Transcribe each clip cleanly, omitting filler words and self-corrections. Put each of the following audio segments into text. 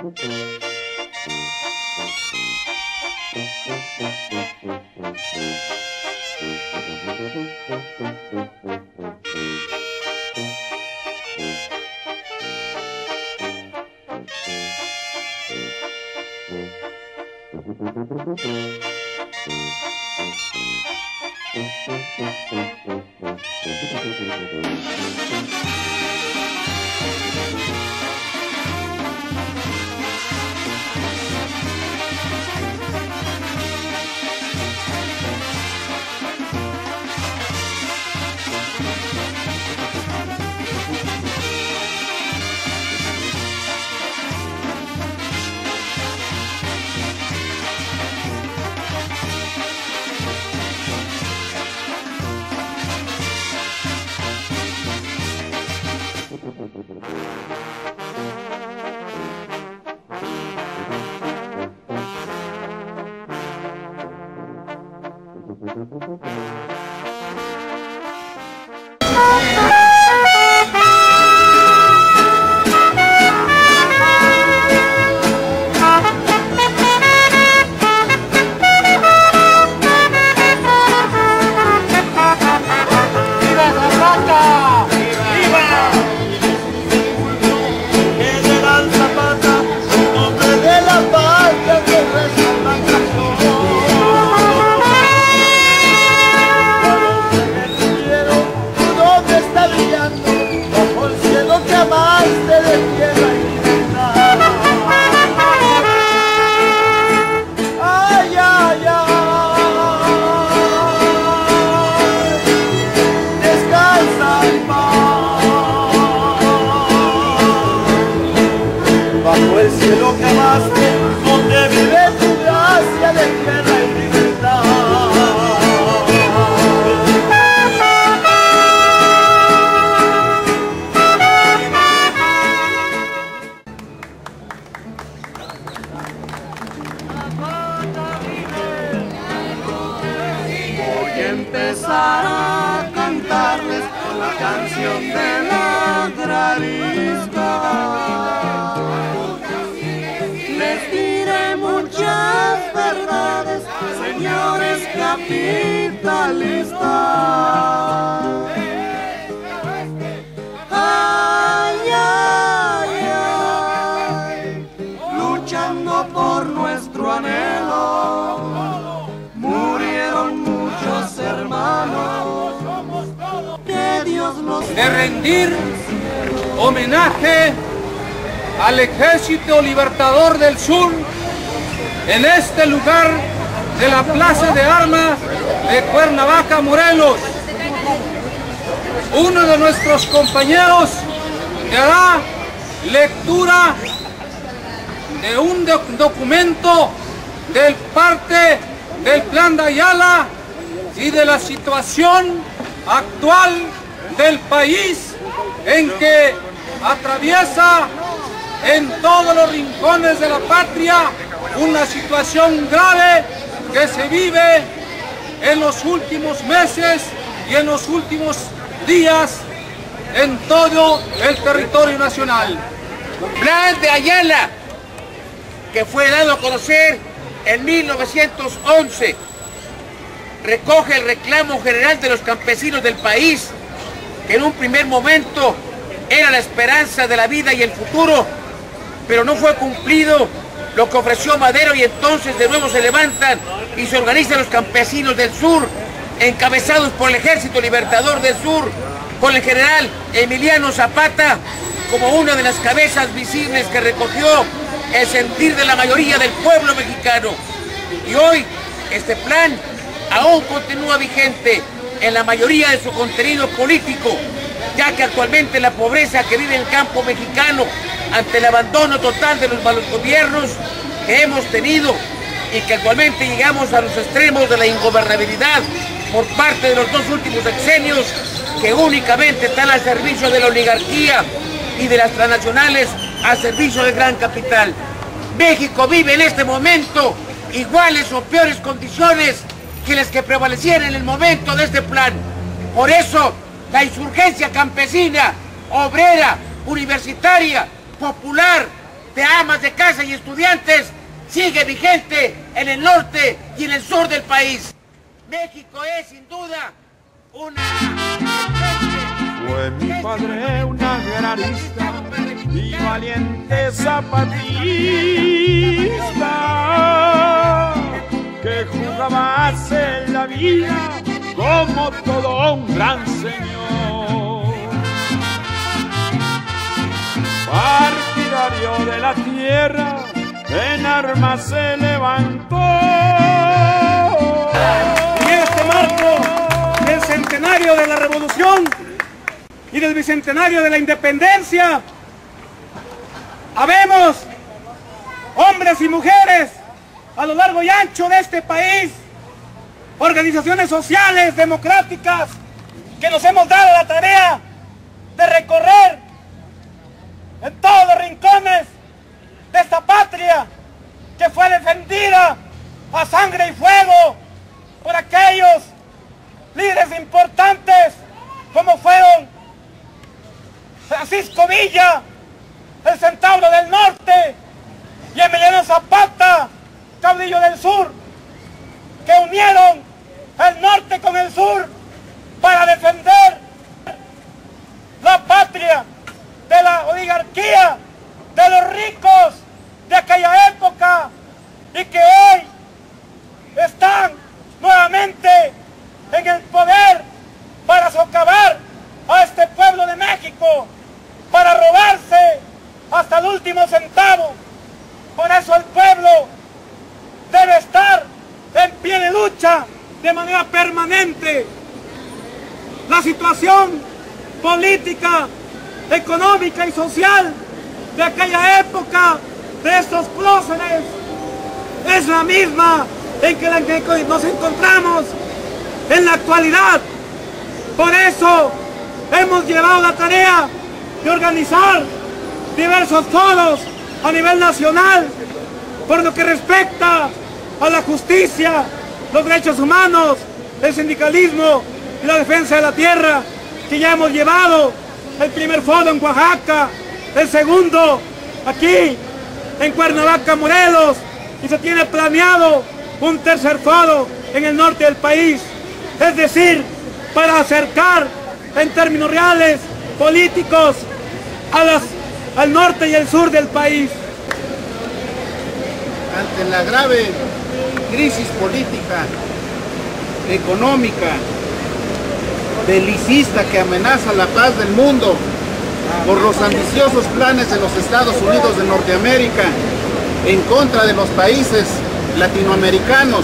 Empezar a cantarles la canción de la Gralisca. Les diré muchas verdades, señores capitalistas. Ay, ay, ay, luchando por nuestro anhelo, murieron muchos hermanos, que Dios los... De rendir homenaje al Ejército Libertador del Sur en este lugar de la Plaza de Armas de Cuernavaca, Morelos. Uno de nuestros compañeros dará lectura de un documento del parte del Plan de Ayala y de la situación actual del país en que atraviesa en todos los rincones de la patria una situación grave que se vive en los últimos meses y en los últimos días en todo el territorio nacional. Plan de Ayala, que fue dado a conocer en 1911, recoge el reclamo general de los campesinos del país, que en un primer momento era la esperanza de la vida y el futuro, pero no fue cumplido lo que ofreció Madero, y entonces de nuevo se levantan y se organizan los campesinos del sur, encabezados por el Ejército Libertador del Sur, con el general Emiliano Zapata como una de las cabezas visibles que recogió el sentir de la mayoría del pueblo mexicano. Y hoy este plan aún continúa vigente en la mayoría de su contenido político, ya que actualmente la pobreza que vive el campo mexicano ante el abandono total de los malos gobiernos que hemos tenido, y que actualmente llegamos a los extremos de la ingobernabilidad por parte de los dos últimos sexenios, que únicamente están al servicio de la oligarquía y de las transnacionales al servicio del gran capital. México vive en este momento iguales o peores condiciones que las que prevalecían en el momento de este plan. Por eso la insurgencia campesina, obrera, universitaria, popular, de amas de casa y estudiantes sigue vigente en el norte y en el sur del país. México es sin duda una... Fue mi padre un agrarista y valiente zapatista, que jugaba a hacer la vida como todo un gran señor. Partidario de la tierra, en armas se levantó. En este marco del centenario de la Revolución y del bicentenario de la Independencia, habemos hombres y mujeres a lo largo y ancho de este país, organizaciones sociales, democráticas, que nos hemos dado la tarea de recorrer en todos los rincones de esta patria que fue defendida a sangre y fuego por aquellos líderes importantes como fueron Francisco Villa, el Centauro del Norte, y Emiliano Zapata, caudillo del sur, que unieron el norte con el sur para defender la patria de la oligarquía, de los ricos de aquella época, y que hoy están nuevamente en el poder para socavar a este pueblo de México, para robarse hasta el último centavo. Por eso el pueblo debe estar en pie de lucha de manera permanente. La situación política, económica y social de aquella época, de estos próceres, es la misma en que nos encontramos en la actualidad. Por eso hemos llevado la tarea de organizar diversos foros a nivel nacional por lo que respecta a la justicia, los derechos humanos, el sindicalismo y la defensa de la tierra, que ya hemos llevado el primer foro en Oaxaca, el segundo aquí en Cuernavaca, Morelos, y se tiene planeado un tercer foro en el norte del país, es decir, para acercar en términos reales, políticos, al norte y el sur del país. Ante la grave crisis política, económica, belicista que amenaza la paz del mundo por los ambiciosos planes de los Estados Unidos de Norteamérica en contra de los países latinoamericanos,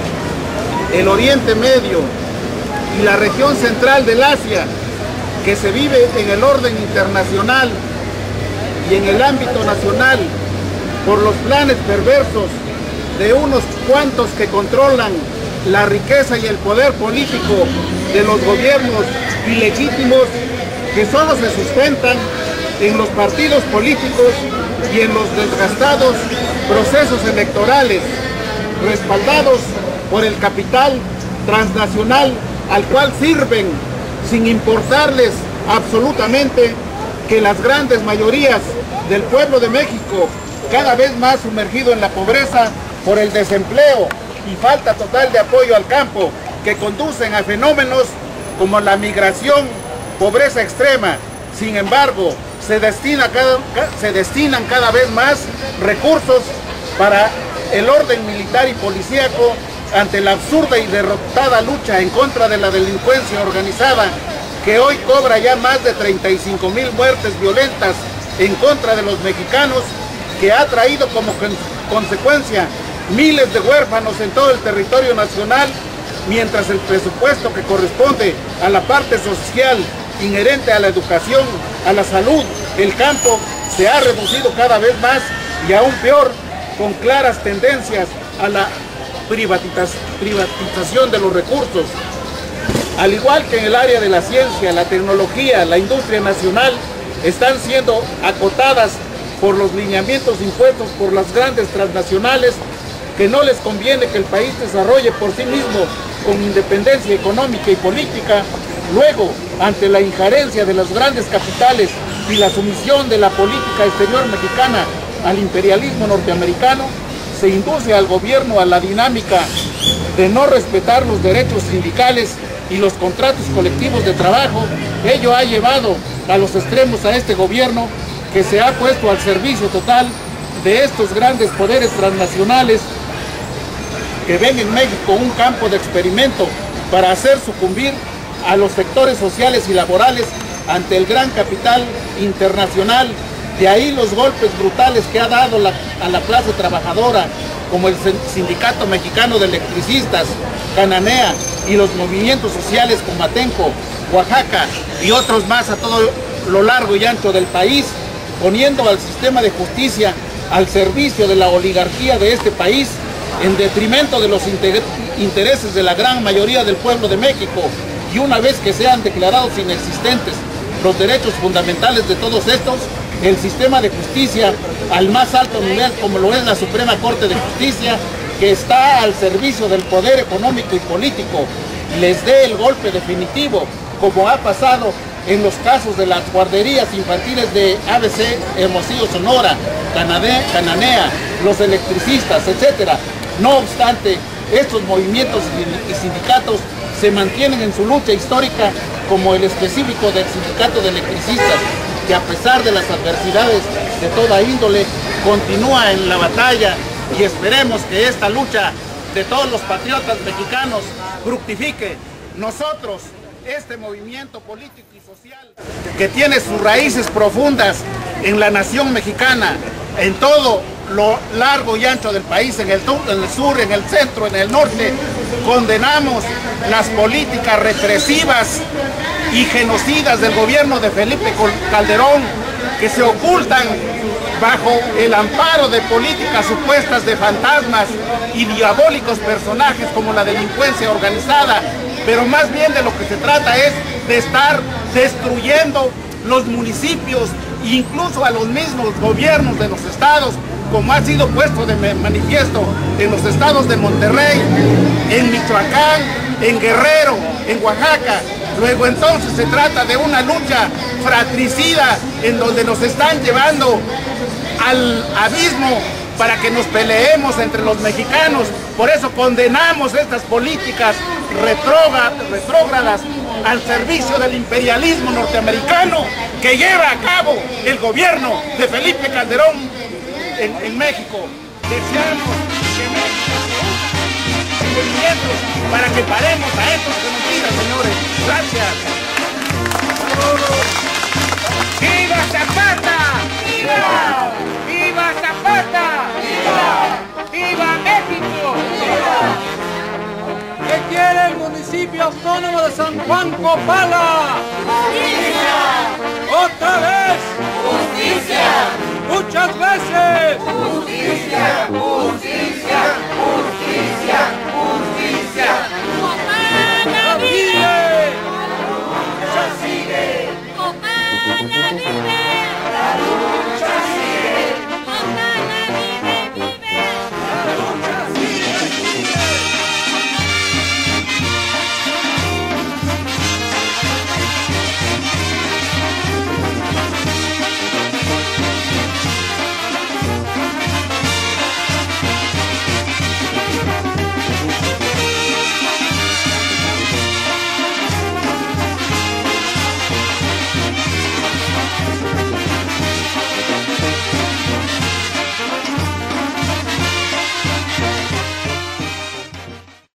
el Oriente Medio y la región central del Asia, que se vive en el orden internacional y en el ámbito nacional por los planes perversos de unos cuantos que controlan la riqueza y el poder político de los gobiernos ilegítimos que solo se sustentan en los partidos políticos y en los desgastados procesos electorales respaldados por el capital transnacional al cual sirven sin importarles absolutamente que las grandes mayorías del pueblo de México, cada vez más sumergido en la pobreza por el desempleo y falta total de apoyo al campo, que conducen a fenómenos como la migración, pobreza extrema. Sin embargo, se destinan cada vez más recursos para el orden militar y policíaco ante la absurda y derrotada lucha en contra de la delincuencia organizada, que hoy cobra ya más de 35,000 muertes violentas en contra de los mexicanos, que ha traído como consecuencia miles de huérfanos en todo el territorio nacional, mientras el presupuesto que corresponde a la parte social inherente a la educación, a la salud, el campo, se ha reducido cada vez más y aún peor, con claras tendencias a la privatización de los recursos. Al igual que en el área de la ciencia, la tecnología, la industria nacional están siendo acotadas por los lineamientos impuestos por las grandes transnacionales, que no les conviene que el país desarrolle por sí mismo con independencia económica y política. Luego, ante la injerencia de los grandes capitales y la sumisión de la política exterior mexicana al imperialismo norteamericano, se induce al gobierno a la dinámica de no respetar los derechos sindicales y los contratos colectivos de trabajo. Ello ha llevado a los extremos a este gobierno, que se ha puesto al servicio total de estos grandes poderes transnacionales que ven en México un campo de experimento para hacer sucumbir a los sectores sociales y laborales ante el gran capital internacional. De ahí los golpes brutales que ha dado a la clase trabajadora, como el Sindicato Mexicano de Electricistas, Cananea, y los movimientos sociales como Atenco, Oaxaca y otros más a todo lo largo y ancho del país, poniendo al sistema de justicia al servicio de la oligarquía de este país, en detrimento de los intereses de la gran mayoría del pueblo de México. Y una vez que sean declarados inexistentes los derechos fundamentales de todos estos, el sistema de justicia al más alto nivel, como lo es la Suprema Corte de Justicia, que está al servicio del poder económico y político, les dé el golpe definitivo, como ha pasado en los casos de las guarderías infantiles de ABC, Hermosillo, Sonora, Cananea, los electricistas, etc. No obstante, estos movimientos y sindicatos se mantienen en su lucha histórica, como el específico del Sindicato de Electricistas, que a pesar de las adversidades de toda índole, continúa en la batalla, y esperemos que esta lucha de todos los patriotas mexicanos fructifique. Nosotros, este movimiento político y social que tiene sus raíces profundas en la nación mexicana, en todo lo largo y ancho del país, en el sur, en el centro, en el norte, condenamos las políticas represivas y genocidas del gobierno de Felipe Calderón, que se ocultan bajo el amparo de políticas supuestas de fantasmas y diabólicos personajes como la delincuencia organizada, pero más bien de lo que se trata es de estar destruyendo los municipios e incluso a los mismos gobiernos de los estados, como ha sido puesto de manifiesto en los estados de Monterrey, en Michoacán, en Guerrero, en Oaxaca. Luego entonces se trata de una lucha fratricida en donde nos están llevando al abismo para que nos peleemos entre los mexicanos. Por eso condenamos estas políticas retrógradas al servicio del imperialismo norteamericano que lleva a cabo el gobierno de Felipe Calderón en México. Deseamos que México se una movimientos para que paremos a estos genocidas, señores. Gracias. ¡Viva Zapata! ¡Viva! ¡Viva Zapata! ¡Viva! ¡Viva México! ¡Viva! ¿Qué quiere el municipio autónomo de San Juan Copala? ¡Justicia! ¡Otra vez! ¡Justicia! ¡Muchas veces! ¡Justicia! ¡Justicia! ¡Justicia!